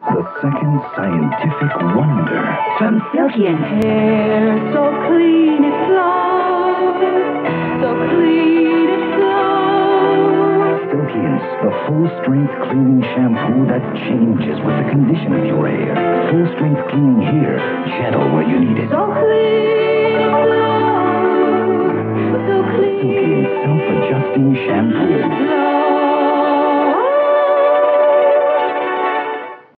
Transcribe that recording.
The second scientific wonder. From Silkience. Hair so clean it flows, so clean it flows. Silkience, the full-strength cleaning shampoo that changes with the condition of your hair. Full-strength cleaning here, gentle where you need it. So clean it flows, so clean. Silkience self-adjusting shampoo.